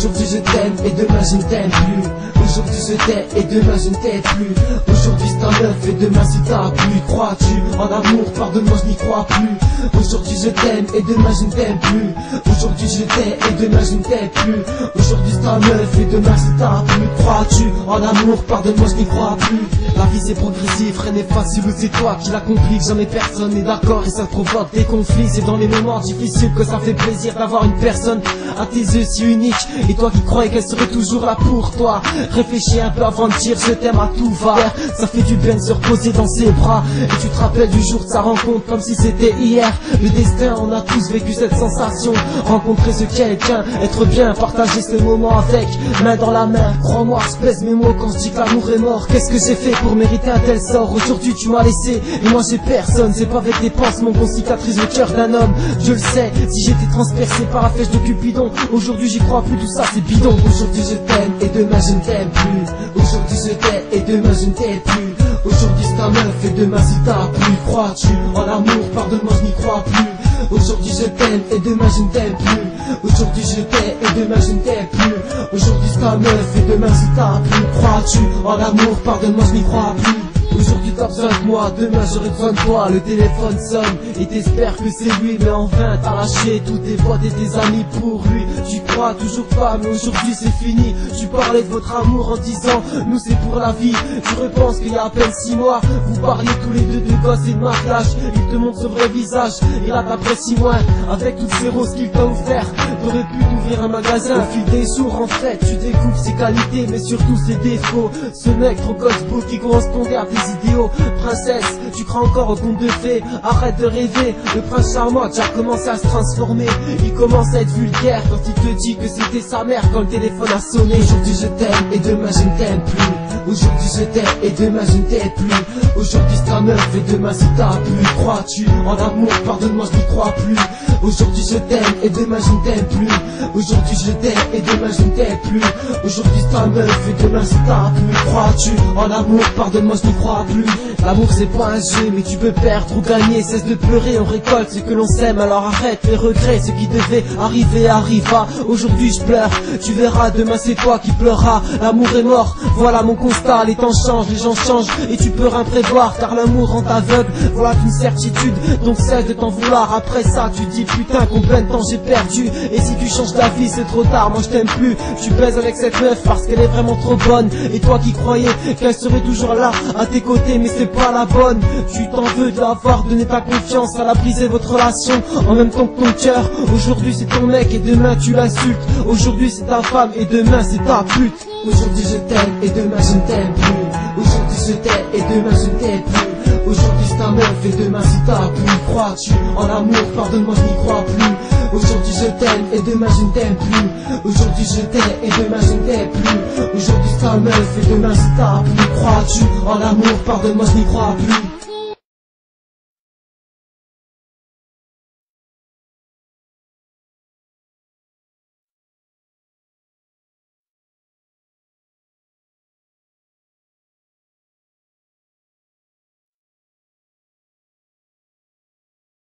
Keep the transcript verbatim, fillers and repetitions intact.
Aujourd'hui je t'aime et demain je ne t'aime plus. Aujourd'hui je t'aime et demain je ne t'aime plus. Aujourd'hui c'est un œuf et demain c'est ta pluie. Crois-tu en amour? Pardonne-moi, je n'y crois plus. Aujourd'hui je t'aime et demain je ne t'aime plus. Aujourd'hui je t'aime et demain je ne t'aime plus. Aujourd'hui c'est un œuf et demain c'est ta pluie. Crois-tu en amour? Pardonne-moi, je n'y crois plus. La vie c'est progressif, rien n'est facile, ou c'est toi qui l'as compris, que jamais personne n'est d'accord et ça provoque des conflits. C'est dans les moments difficiles que ça fait plaisir d'avoir une personne à tes yeux si unique, et toi qui croyais qu'elle serait toujours là pour toi. Réfléchis un peu avant de dire je t'aime à tout va. Ça fait du bien de se reposer dans ses bras, et tu te rappelles du jour de sa rencontre comme si c'était hier. Le destin, on a tous vécu cette sensation, rencontrer ce quelqu'un, être bien, partager ce moment avec, main dans la main. Crois-moi, je pèse mes mots quand je dis que l'amour est mort. Qu'est-ce que j'ai fait pour mériter un tel sort? Aujourd'hui tu m'as laissé et moi j'ai personne. C'est pas avec des pansements qu'on cicatrise le cœur d'un homme. Je le sais, si j'étais transpercé par la flèche de Cupidon, aujourd'hui j'y crois plus, tout ça c'est bidon. Aujourd'hui je t'aime et demain je ne t'aime plus. Aujourd'hui je t'aime et demain je ne t'aime plus. Aujourd'hui c'est ta meuf et demain c'est ta pluie. Crois-tu en amour? Pardonne-moi, je n'y crois plus. Aujourd'hui je t'aime et demain je ne t'aime plus. Aujourd'hui je t'aime et demain je ne t'aime plus. Aujourd'hui c'est ta meuf et demain c'est ta pluie. Crois-tu en amour? Pardonne-moi, je n'y crois plus. Aujourd'hui t'as besoin de moi, demain j'aurai besoin de toi. Le téléphone sonne et t'espères que c'est lui, mais en vain t'as lâché tous tes potes et tes amis pour lui. Tu crois toujours pas, mais aujourd'hui c'est fini. Tu parlais de votre amour en disant nous c'est pour la vie. Tu repenses qu'il y a à peine six mois vous parliez tous les deux de gosses et de mariage. Il te montre ce vrai visage et là t'apprécies moins. Avec toutes ces roses qu'il t'a offert, t'aurais pu t'ouvrir un magasin. Au fil des jours en fait tu découvres ses qualités mais surtout ses défauts. Ce mec trop gosse beau qui correspondait à tes idéaux. Princesse, tu crois encore au conte de fées? Arrête de rêver, le prince charmant a déjà commencé à se transformer. Il commence à être vulgaire quand il te dit que c'était sa mère quand le téléphone a sonné. Aujourd'hui je t'aime et demain je ne t'aime plus. Aujourd'hui je t'aime et demain je ne t'aime plus. Aujourd'hui c'est ta meuf et demain c'est ta pluie. Crois-tu en amour? Pardonne-moi, je n'y crois plus. Aujourd'hui je t'aime et demain je ne t'aime plus. Aujourd'hui je t'aime et demain je ne t'aime plus. Aujourd'hui c'est ta meuf et demain c'est ta pluie. Crois-tu en amour? Pardonne-moi, je n'y crois plus. L'amour c'est pas un jeu, mais tu peux perdre ou gagner. Cesse de pleurer, on récolte ce que l'on sème. Alors arrête les regrets, ce qui devait arriver arriva. Aujourd'hui je pleure, tu verras, demain c'est toi qui pleuras. L'amour est mort, voilà mon constat. Les temps changent, les gens changent et tu peux rien prévoir, car l'amour rend aveugle, voilà une certitude. Donc cesse de t'en vouloir, après ça tu dis putain combien de temps j'ai perdu. Et si tu changes d'avis c'est trop tard, moi je t'aime plus. Tu baises avec cette meuf parce qu'elle est vraiment trop bonne. Et toi qui croyais qu'elle serait toujours là à tes côtés, mais c'est pas la bonne. Tu t'en veux de l'avoir donné ta confiance, elle a brisé votre relation en même temps que ton cœur. Aujourd'hui c'est ton mec et demain tu l'insultes. Aujourd'hui c'est ta femme et demain c'est ta pute. Aujourd'hui je t'aime et demain je ne t'aime plus. Aujourd'hui je t'aime et demain je ne t'aime plus. Aujourd'hui c'est ta meuf et demain c'est ta pluie. Crois-tu en amour? Pardonne-moi, je n'y crois plus. Aujourd'hui je t'aime et demain je ne t'aime plus. Aujourd'hui je t'aime et demain je ne t'aime plus. Aujourd'hui c'est ta meuf et demain c'est ta pluie. Crois-tu en amour? Pardonne-moi, je n'y crois plus.